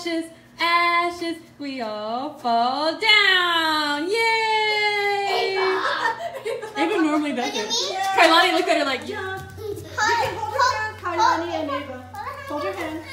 ashes, ashes, we all fall down. Yay! Ava normally does it. Kailani looked at her like, yeah. Hold her hand, Kailani and Ava. Hold her hand.